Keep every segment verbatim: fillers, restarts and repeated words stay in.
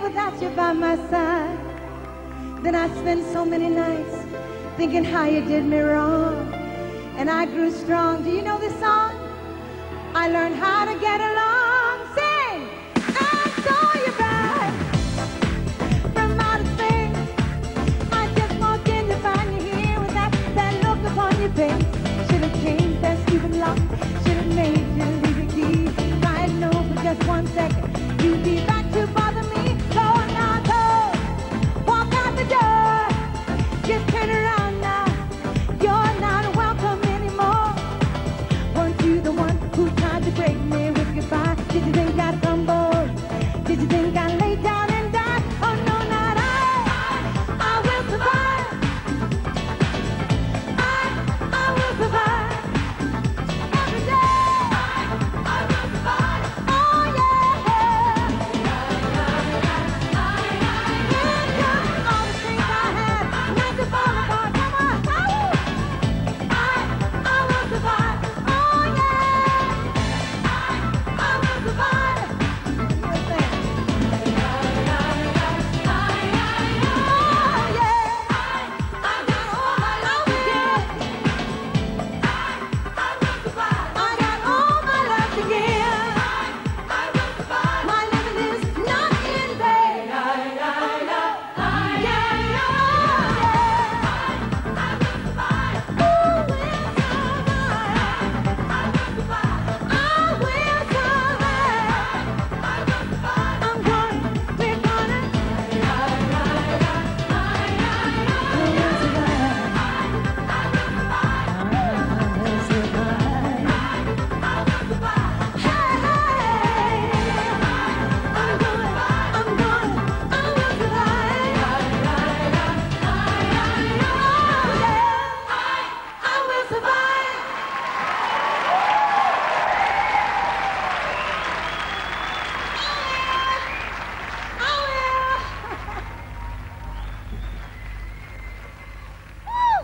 without you by my side. Then I spent so many nights thinking how you did me wrong. And I grew strong. Do you know this song? I learned how to get along. Sing! I saw you back from outer space. I just walked in to find you here with that, that look upon your face. Should have changed that stupid lock. Should have made you leave your key. If I had known for just one second you'd be back to bother me. So now go, walk out the door. Just turn around now. You're not welcome anymore. Weren't you the one who tried to break me with goodbye? Did you think I'd crumble? Did you think I'd lay down and die? Oh no, not I. I will survive. I, I will survive. Every day. I, I will survive. Oh yeah. Here comes all the things I had, not to fall apart. Come on. I, I will survive. Oh yeah. I, I will survive. Listen. Oh yeah. I got all my love to give. I will survive. I got all my love to give. I will survive. My living is not in vain. Yeah, yeah, yeah. I will survive. Who will survive? I will survive. I will survive. I will survive. I'm going, we're gonna. Yeah, yeah, yeah. I will survive. I will survive. I will survive. Hey, I'm going, I'm going, I will survive. Yeah, yeah, yeah. I will survive. I will. Woo!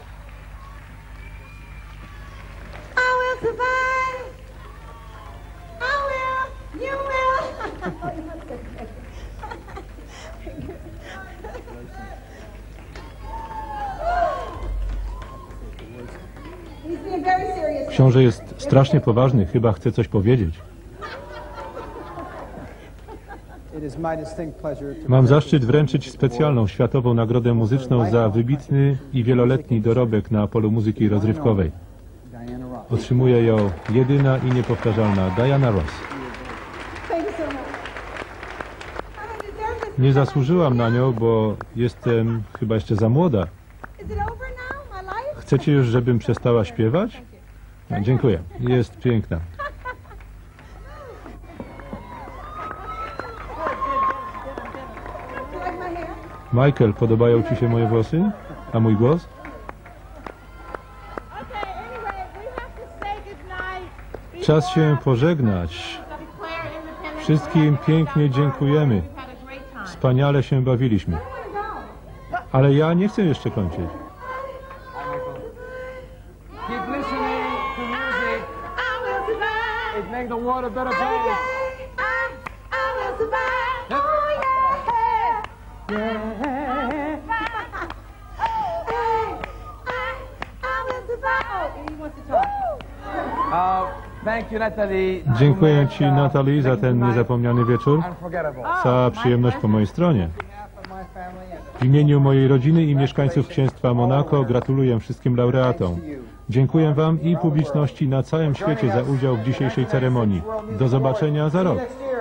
I will survive. I will. You will. He's being very serious. Książę jest strasznie poważny, chyba chce coś powiedzieć. Mam zaszczyt wręczyć specjalną światową nagrodę muzyczną za wybitny i wieloletni dorobek na polu muzyki rozrywkowej. Otrzymuje ją jedyna i niepowtarzalna Diana Ross. Thank you so much. I don't deserve this. Nie zasłużyłam na nią, bo jestem chyba jeszcze za młoda. Is it over now, my life? Chcecie już, żebym przestała śpiewać? No, dziękuję. Jest piękna. You like my hair? Michael, podobają ci się moje włosy? A mój głos? Okay, anyway, we have to say goodnight. Czas się pożegnać. Declare independence. Wszystkim pięknie dziękujemy. We've had a great time. Wspaniale się bawiliśmy. Ale ja nie chcę jeszcze kończyć. Keep listening to music. I will survive. It make the world a better Every place. day. I, I will survive. Oh yeah. Yeah. Hey, I, I will survive. Oh, and he wants to talk. Uh, thank you, Natalie. Dziękuję ci, Natalie, za ten niezapomniany wieczór. Unforgettable. Cała przyjemność po mojej stronie. W imieniu mojej rodziny i mieszkańców księstwa Monako gratuluję wszystkim laureatom. Dziękuję wam i publiczności na całym świecie za udział w dzisiejszej ceremonii. Do zobaczenia za rok.